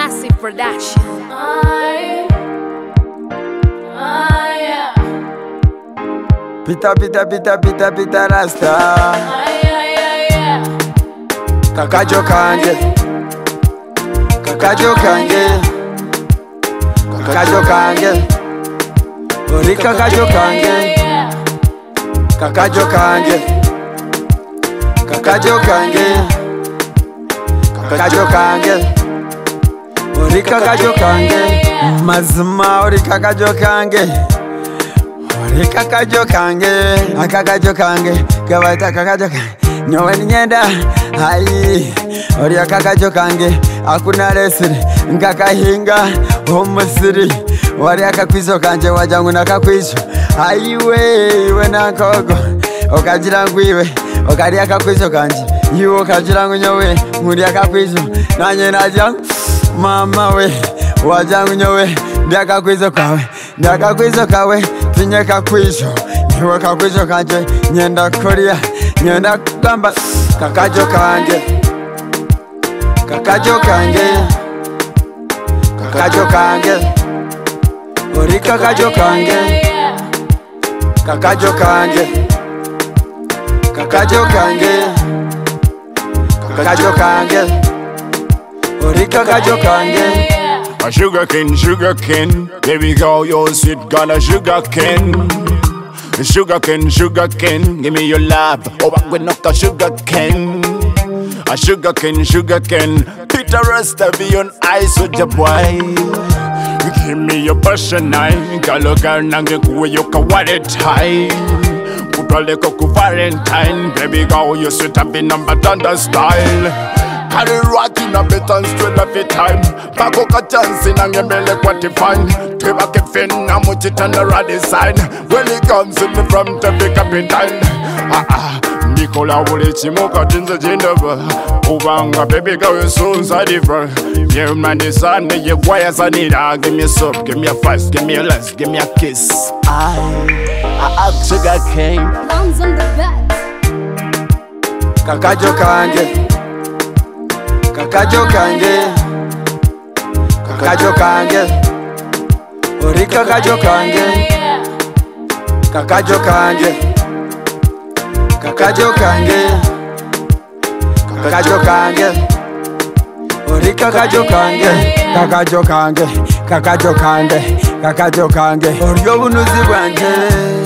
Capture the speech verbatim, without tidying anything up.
Massive production. Aye. Aye, yeah. Pita pita pita pita pita rasta. Aye, aye, aye, yeah. Kakajo kange, kakajo kange, kakajo kange, ori kakajo kange, kakajo kange, kakajo kange, kakajo kange, ori kakajo kange, mazima ori kakajo kange, ori kakajo kange, akakajo kange, kabaita kakajo kange. Nyowe ninyenda hai Oria kakajo kange Akuna resiri Nkakahinga Omusiri Waria kakwizo kanje Wajangu na kakwizo Aiwe Iwe na kogo Okajirangu iwe Okaria kakwizo kanje Iwe okajirangu nyowe Muria kakwizo Nanye na jangu Mama we Wajangu nyowe Ndia kakwizo kawe Ndia kakwizo kawe Tinye kakwizo Iwe kakwizo kanje Nyenda korea Nyenda kamba Kakajo kange Kakajo kange Kakajo kange Ori kakajo kange Kakajo kange Kakajo kange Kakajo kange Ori kakajo kange A sugar cane, sugar cane. Baby girl, you're sweet, got a sugar cane. Sugar cane, sugar cane, give me your love. Oh, I'm gonna knock a sugar cane. A sugar cane, sugar cane. Peter Rasta be on ice with your boy. Give me your passion, I Galo Garnange, you can wear it high. Put all the cocoa Valentine. Baby girl, you sweet up in number thunder style. Carry rock in a bit and straight off your time. Pago ka chance in a ngemele kwati fine. Teba ke fin na muchi tanda radi sign. When it comes in the front to pick up in time. Ah ah, Nicola wole chimoka tinza jindaba. Ubanga baby girl you so inside the yeah man the sun you wires I need. Give me a soap, give me a fast, give me a last, give me a kiss. I, I ask sugar cane. Lungs on the bed. Kakajo kange Kakajo kange Kakajo kange Ori kakajo kange Kakajo kange Kakajo kange Kakajo kange Ori kakajo kange Kakajo kange Kakajo kange Kakajo kange Ori obunuzi bwanje